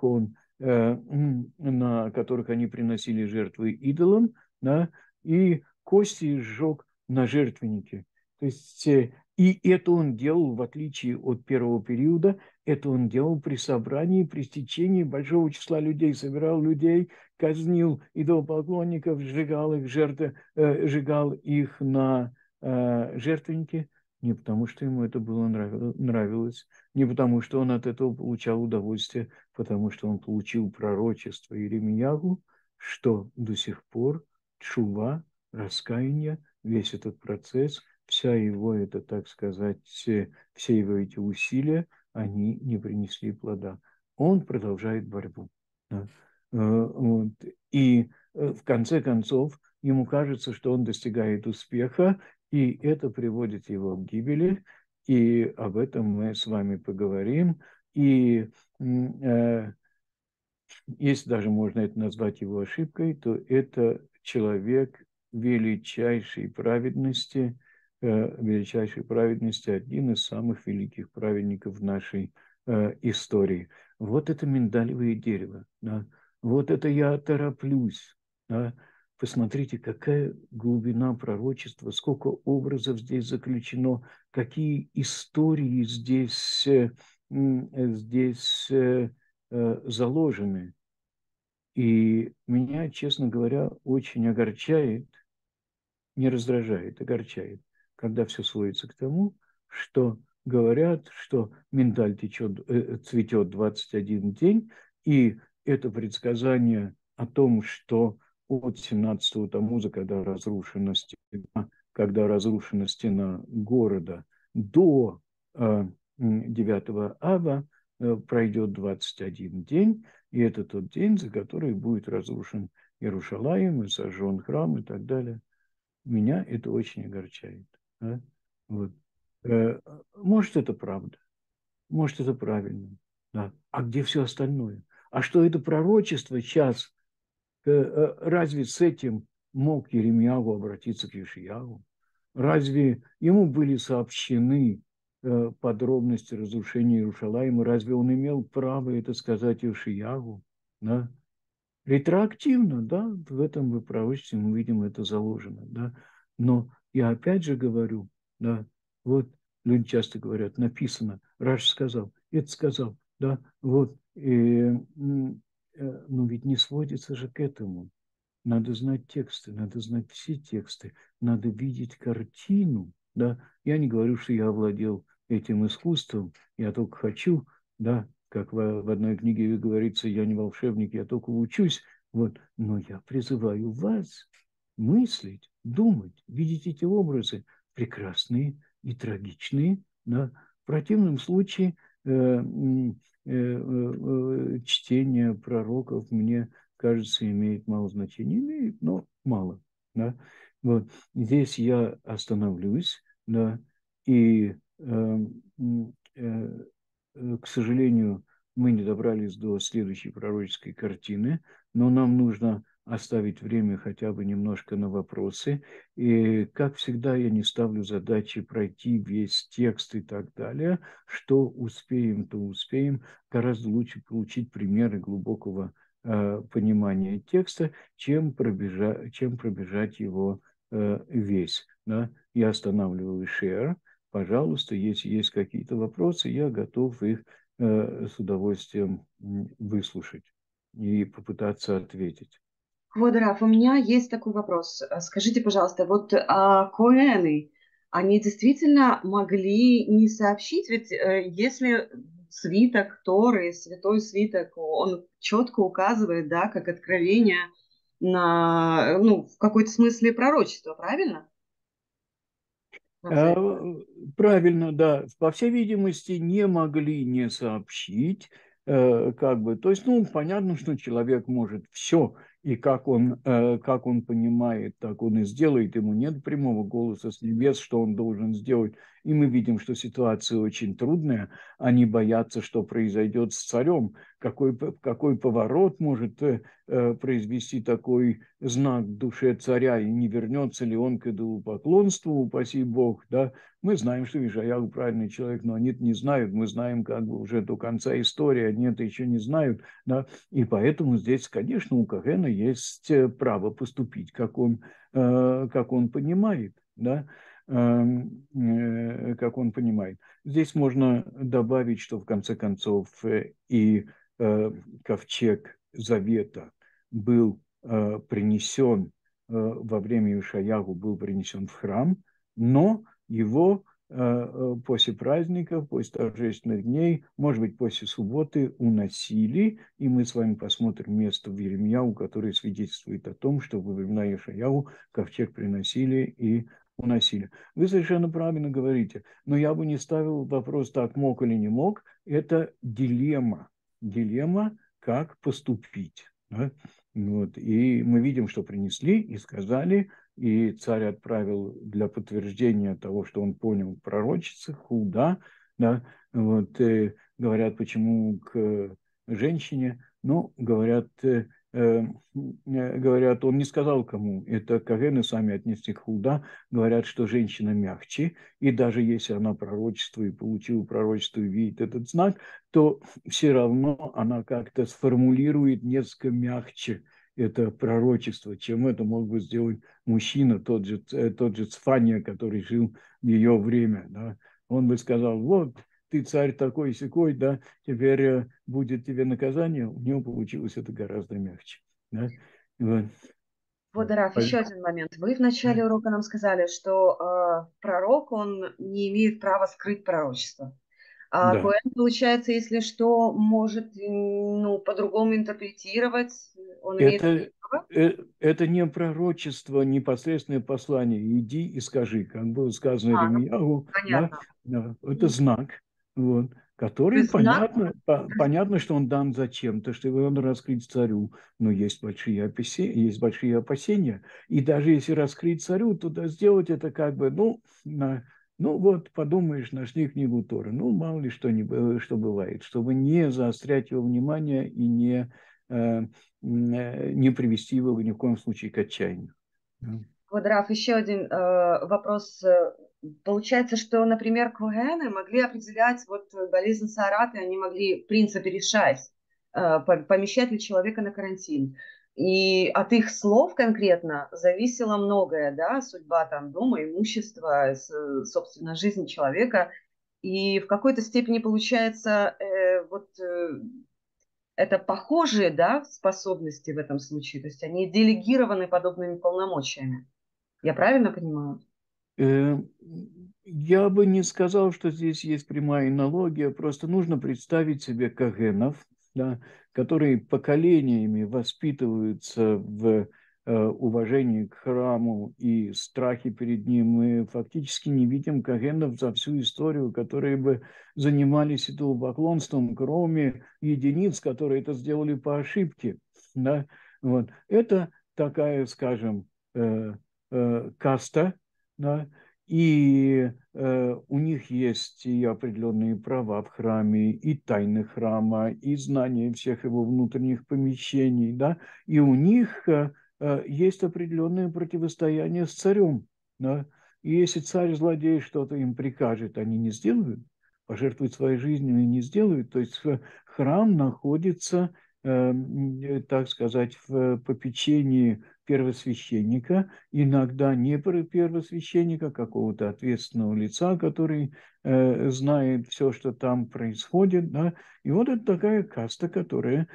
A: они приносили жертвы идолам, да, и кости сжег на жертвеннике. То есть, и это он делал, в отличие от первого периода, это он делал при собрании, при стечении большого числа людей, собирал людей, казнил идолопоклонников, сжигал их на жертвеннике, не потому что ему это было нравилось, не потому что он от этого получал удовольствие, потому что он получил пророчество Иеремияу, что до сих пор тшува, раскаяние, весь этот процесс, вся его, это, так сказать, все его эти усилия, они не принесли плода. Он продолжает борьбу. Да. Вот. И в конце концов ему кажется, что он достигает успеха, и это приводит его к гибели, и об этом мы с вами поговорим. И если даже можно это назвать его ошибкой, то это человек величайшей праведности, один из самых великих праведников в нашей истории. Вот это миндалевое дерево, да? Вот это я тороплюсь. Да? Посмотрите, какая глубина пророчества, сколько образов здесь заключено, какие истории здесь заложены. И меня, честно говоря, очень огорчает, не раздражает, огорчает, когда все сводится к тому, что говорят, что миндаль цветет 21 день, и это предсказание о том, что от 17-го Тамуза, когда разрушена стена города, до 9 ава пройдет 21 день, и это тот день, за который будет разрушен Иерушалаим и сожжен храм и так далее. Меня это очень огорчает. Да? Вот. Может, это правда, может, это правильно. Да. А где все остальное? А что это пророчество сейчас? Разве с этим мог Иеремияу обратиться к Йошиягу? Разве ему были сообщены подробности разрушения Иерушалаима? Разве он имел право это сказать Йошиягу? Да? Ретроактивно, да, в этом пророчестве мы видим это заложено, да. Но я опять же говорю, да, вот люди часто говорят, написано, Раш сказал, это сказал, да, вот. но ведь не сводится же к этому. Надо знать тексты, надо знать все тексты, надо видеть картину. Да? Я не говорю, что я овладел этим искусством, я только хочу, да, как в одной книге говорится, я не волшебник, я только учусь. Вот. Но я призываю вас мыслить, думать, видеть эти образы прекрасные и трагичные. Да? В противном случае чтение пророков мне кажется, имеет мало значения. Имеет, но мало. Да? Вот. Здесь я остановлюсь, да, и, к сожалению, мы не добрались до следующей пророческой картины, но нам нужно оставить время хотя бы немножко на вопросы. И, как всегда, я не ставлю задачи пройти весь текст и так далее. Что успеем, то успеем. Гораздо лучше получить примеры глубокого понимания текста, чем пробежать его весь. Да? Я останавливаю share. Пожалуйста, если есть какие-то вопросы, я готов их с удовольствием выслушать и попытаться ответить.
B: Водорав, у меня есть такой вопрос. Скажите, пожалуйста, вот коэны, они действительно могли не сообщить? Ведь если свиток Торы, святой свиток, он четко указывает, да, как откровение на, ну, в какой-то смысле пророчество, правильно?
A: А, Правильно, да. По всей видимости, не могли не сообщить, как бы. То есть, ну, понятно, что человек может все, и как он понимает, так он и сделает. Ему нет прямого голоса с небес, что он должен сделать. И мы видим, что ситуация очень трудная. Они боятся, что произойдет с царем. Какой поворот может произвести такой знак в душе царя, и не вернется ли он к идолопоклонству, упаси Бог, да? Мы знаем, что Ишаяху правильный человек, но они не знают, мы знаем как бы уже до конца истории, они это еще не знают, да? И поэтому здесь, конечно, у Кагена есть право поступить, как он понимает, да? Как он понимает. Здесь можно добавить, что в конце концов и ковчег Завета был принесен во время Ишаягу, был принесен в храм, но его после праздников, после торжественных дней, может быть, после субботы уносили, и мы с вами посмотрим место в Иеремьяу, которое свидетельствует о том, что во времена Ишаяу ковчег приносили и уносили. Вы совершенно правильно говорите, но я бы не ставил вопрос, так мог или не мог. Это дилемма. Дилемма, как поступить. Да? Вот. И мы видим, что принесли и сказали, и царь отправил для подтверждения того, что он понял пророчице, Хулда, да, вот, говорят, почему к женщине, ну, говорят, он не сказал кому, это Кагены сами отнесли к Хулда, говорят, что женщина мягче, и даже если она пророчество и получила пророчество и видит этот знак, то все равно она как-то сформулирует несколько мягче это пророчество, чем это мог бы сделать мужчина, тот же Цфания, который жил в ее время. Да? Он бы сказал, вот, ты царь такой-сякой, да, теперь будет тебе наказание. У него получилось это гораздо мягче. Да? Вот.
B: Водорав, еще один момент. Вы в начале урока нам сказали, что пророк, он не имеет права скрыть пророчество. А
A: Да.
B: Коэн, получается, если что, может ну, по-другому интерпретировать, он имеет
A: Это,
B: право?
A: это не пророчество, непосредственное послание. Иди и скажи, как было сказано
B: Ну,
A: Иеремиягу, да,
B: понятно.
A: да, это
B: Мгм.
A: знак, вот,
B: То
A: который
B: есть знак,
A: понятно, что он дан зачем-то, что его надо раскрыть царю, но есть большие опасения. И даже если раскрыть царю, то да, сделать это как бы, ну вот, подумаешь, нашли книгу Торы, ну, мало ли что бывает, чтобы не заострять его внимание и э, не привести его ни в коем случае к отчаянию. Да.
B: Водорав, еще один вопрос. Получается, что, например, коэны могли определять вот болезнь Саараты, они могли, в принципе, решать, помещать ли человека на карантин. И от их слов конкретно зависело многое, да, судьба там дома, имущества, собственно, жизнь человека. И в какой-то степени получается, это похожие, да, способности в этом случае? То есть они делегированы подобными полномочиями. Я правильно понимаю?
A: Э, Я бы не сказал, что здесь есть прямая аналогия, просто нужно представить себе кагенов, да, которые поколениями воспитываются в уважении к храму и страхе перед ним. Мы фактически не видим кагенов за всю историю, которые бы занимались идолопоклонством, кроме единиц, которые это сделали по ошибке. Да? Вот. Это такая, скажем, каста, да, и у них есть и определенные права в храме, и тайны храма, и знание всех его внутренних помещений, да, и у них есть определенное противостояние с царем, да, и если царь злодей что-то им прикажет, они не сделают, пожертвуют своей жизнью и не сделают, то есть храм находится, так сказать, в попечении первосвященника, иногда не первосвященника, какого-то ответственного лица, который знает все, что там происходит. Да? И вот это такая каста, которая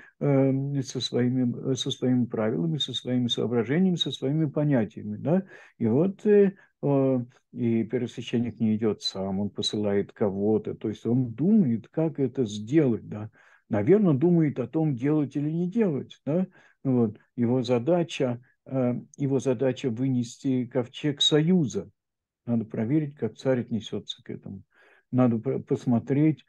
A: со своими правилами, со своими соображениями, со своими понятиями. Да? И вот и первосвященник не идет сам, он посылает кого-то, то есть он думает, как это сделать. Да? Наверное, думает о том, делать или не делать. Да? Вот. Его задача вынести ковчег союза. Надо проверить, как царь отнесется к этому. Надо посмотреть,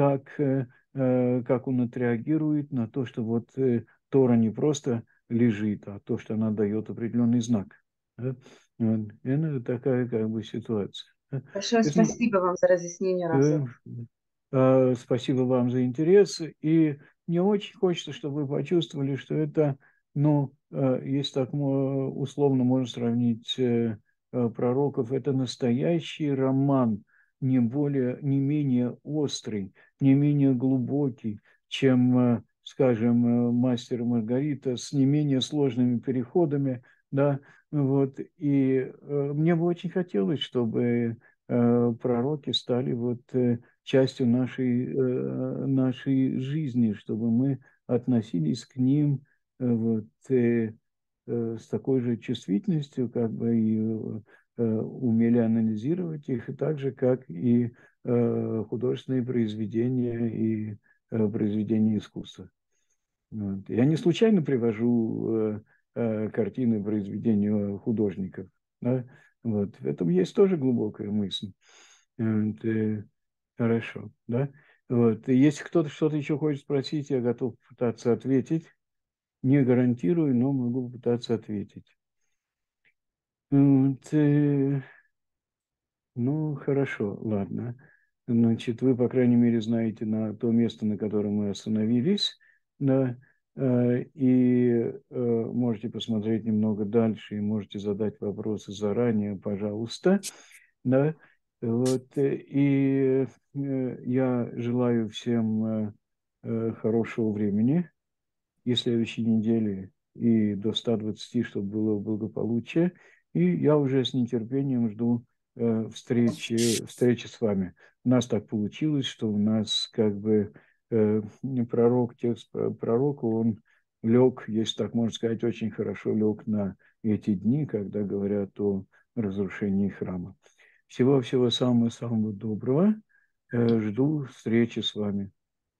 A: как он отреагирует на то, что вот Тора не просто лежит, а то, что она дает определенный знак. Да? Вот. Это такая как бы ситуация.
B: Большое
A: Если,
B: спасибо вам за разъяснение,
A: э,
B: Равзел.
A: Спасибо вам за интерес. И мне очень хочется, чтобы вы почувствовали, что это, ну, если так условно можно сравнить пророков, это настоящий роман, не менее острый, не менее глубокий, чем, скажем, «Мастер и Маргарита» с не менее сложными переходами, да, вот. И мне бы очень хотелось, чтобы пророки стали вот частью нашей жизни, чтобы мы относились к ним с такой же чувствительностью, как бы и умели анализировать их, и так же, как и художественные произведения и произведения искусства. Вот. Я не случайно привожу картины произведения художников. Да? Вот. В этом есть тоже глубокая мысль. Вот, хорошо, да? Вот. И если кто-то что-то еще хочет спросить, я готов пытаться ответить. Не гарантирую, но могу попытаться ответить. Вот, ну, хорошо, ладно. Значит, вы, по крайней мере, знаете на то место, на котором мы остановились, да, и можете посмотреть немного дальше, и можете задать вопросы заранее, пожалуйста, да. Вот, и я желаю всем хорошего времени и следующей недели, и до 120, чтобы было благополучие. И я уже с нетерпением жду встречи с вами. У нас так получилось, что у нас как бы текст пророка, он лег, если так можно сказать, очень хорошо лег на эти дни, когда говорят о разрушении храма. Всего-всего самого-самого доброго. Жду встречи с вами.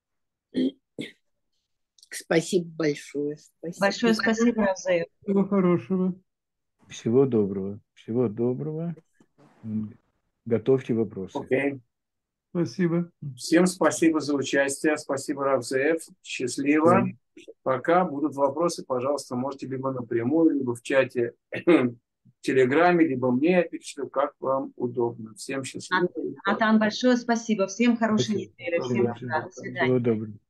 C: Спасибо большое.
B: Большое
C: Спасибо.
B: спасибо, Равзел.
D: Всего хорошего.
A: Всего доброго. Всего доброго. Готовьте вопросы.
E: Окей.
D: Спасибо.
E: Всем спасибо за участие. Спасибо, Равзеев. Счастливо. Пока будут вопросы, пожалуйста, можете либо напрямую, либо в чате в Телеграме, либо мне пришлю, как вам удобно. Всем счастливо.
B: Натан, большое спасибо. Всем хорошей
A: Спасибо.
B: недели. Всем пока. До свидания.
A: Всего доброго.